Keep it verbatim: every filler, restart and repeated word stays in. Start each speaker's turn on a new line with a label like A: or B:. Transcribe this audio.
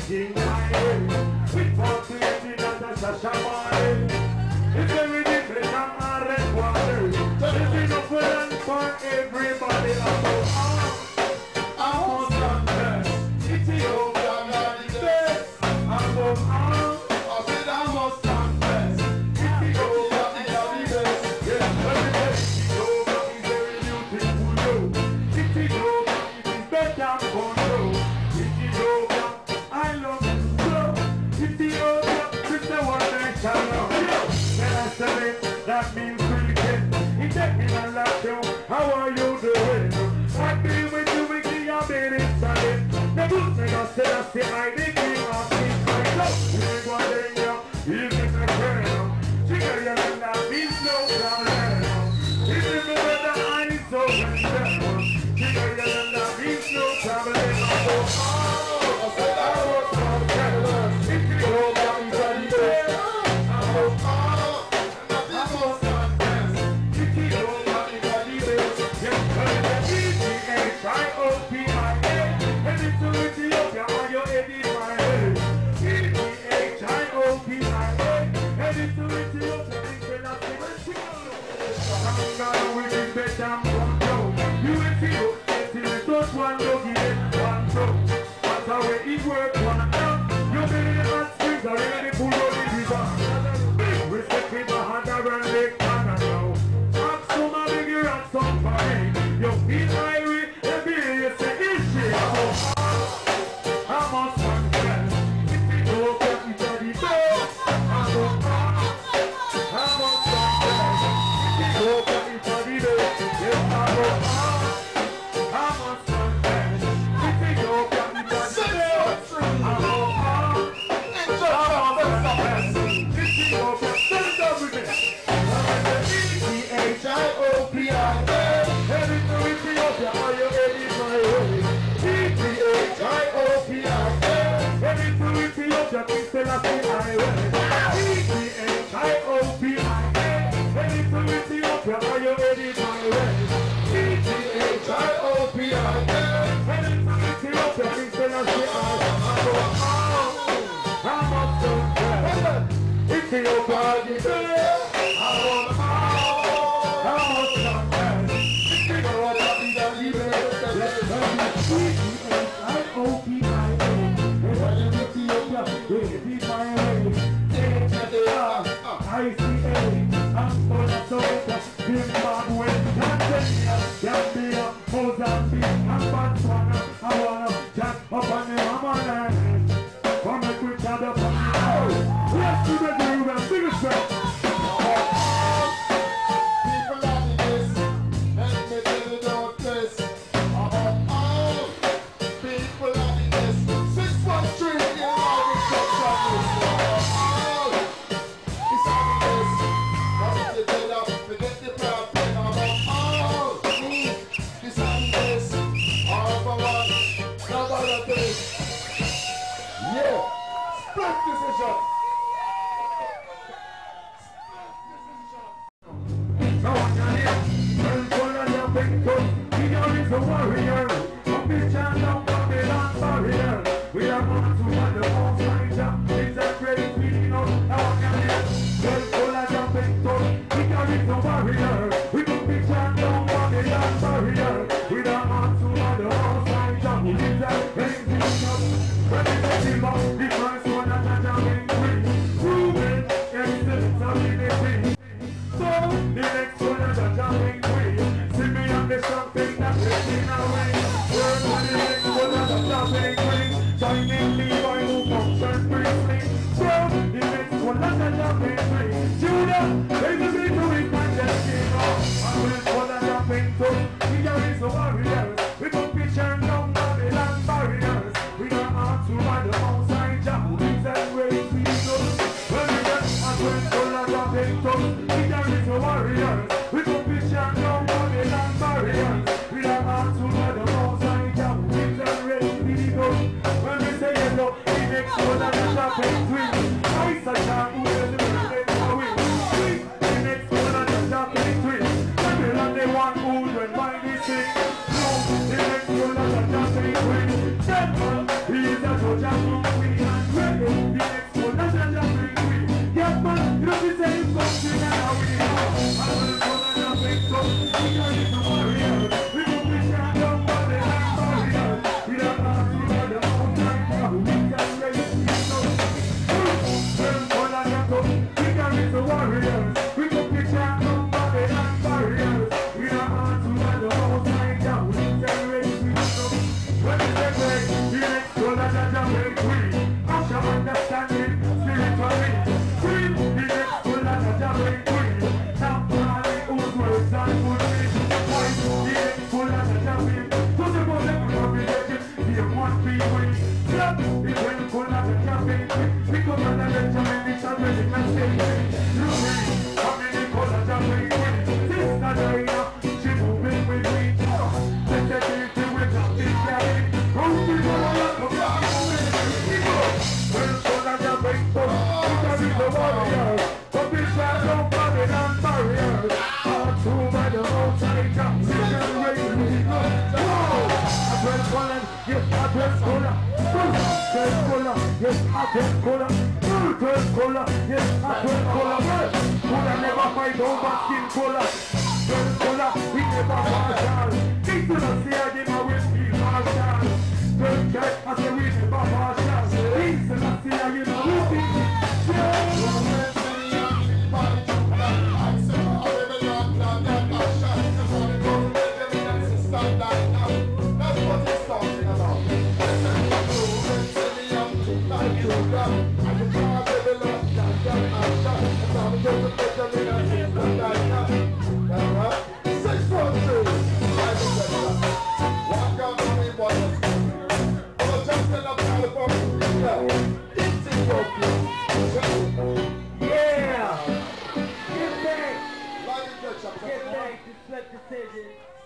A: making my way. With forty-eight that a shashamare. It's very different from a red water. There's enough land for everybody. I must confess, Ethiopia got the best. Above all, I said I must confess, Ethiopia is the best. Yes, every day Ethiopia is very beautiful, yo. Ethiopia is better for you. Ethiopia, I love you so. Ethiopia, it's the one that shall love you. Then I said it, that means cricket. It's taking a lot, yo. How are you doing? What do you do with the ability? The good thing I said, I say, I think you are things like that. You ain't wondering, yo, you get a girl. She got your land, that means no problem. If you know that the eye is so well, she got your land, that means no problem. Oh, I said, I was from Canada. If you go down, you got it there. I was all, I was confess. If you go down, you got it there. Yes, but it's E T H I O P I A. Headed to Ethiopia, are you headed my head? E T H I O P I A. Headed to Ethiopia, think we're not the best. I'm gonna win this bet, I'm gonna go. You will see, you see, don't want to get one go. That's how it works, one up. You been in hot springs, I really pull on the river. Respect with my hand around Lake Panama. I'm so my bigger and some funny. You feel irie, and be you say, is she? I must confess, if you go back to the best, I go on. I must confess, if you go back to the best, yes, I go on. I must confess, if you go back to the best, I go on. I must confess, if you go back, stand up with me. E T H I O P I A, heading to Ethiopia, are you ready for it? E T H I O P I A, heading to Ethiopia, King Selassie Highway. E T H I O P I A, heading to Ethiopia, are you ready for it? E T H I O P I A, heading to Ethiopia, King Selassie Highway. I'm up so bad. Ethiopia, you there? I want to know. I'm up so bad. Ethiopia, you there? E T H I O P I A, heading to Ethiopia, ready my way. I C A, Angola, Soweto, Zimbabwe, Tanzania, Gambia, Mozambique, and Botswana. I wanna jump up on the mamaland. Come and quick out up on the house. Let's do the groove and sing a song. People are in this, and they really don't place. Oh, people are in this. Six one three, you know the section is. Oh, it's on this. Once you get up, forget the problem. Oh, it's on this. All for one, nobody this. Yeah, Spliff decision. Now I can hear, well, full of your big coat. He is a warrior. From the channel, Babylon barrier. We are going to one the most high jump. It's a great feeling out. Now I can hear, well, full of your big coat. He is a warrior. We from the channel, Babylon barrier. We are going to one the most high jump. It's a great feeling out. When we say the most, the first one that I jump in free. Prove it, excellence of unity. So, the next one that I jump in free. See me on the something that's taking away. Work on the next one that I jump in free. Joining me by who function briefly. So, the next one that I jump in free. Judah, there's a bit to it, man, just came off. And this one that I jump in free. We are is a warrior. We don't pitch and down Babylon barriers. We are on to ride the outside jump. Things that way we go. When we get and when full of the big toes. We are is a warrior. We don't pitch and down Babylon barriers. We are on to ride the outside jump. Things that way we go. When we say yellow, the next one that is shopping twin. Ice a jam, who is the birthday for win. The next one that is shopping twin. Babylon they want who will buy this thing. No, the next one that is shopping twin. He is a soldier, we of Jaja make free. As you understanding, spiritually. Free, the next full of Jaja make free. Now, Mali, whose words and good meat. White, the next full of Jaja make free. To the most of the population, the one free way. Black, the twin full of Jaja make free. Because of the Benjamin, it's already not saying. Ruby, how many full of Jaja make free? Sister Diana, she moving with me. Let's take it to with a big daddy. Who's the one of the people? Well, full of Jaja make free. Because it's the warriors. But this man don't bother than barriers. All through by the outside, Jack, sister, raise me. Yes, Advent Cola, Advent Cola, yes, Advent Cola, Advent Cola, yes, Advent Cola, Cola never fight over skin Cola, Advent Cola, we never partial, it's to the sea, I give my whiskey partial, Advent Cat, I say we never partial, it's to the sea, I give my whiskey, yeah! Get back! Get back to Spliff decision.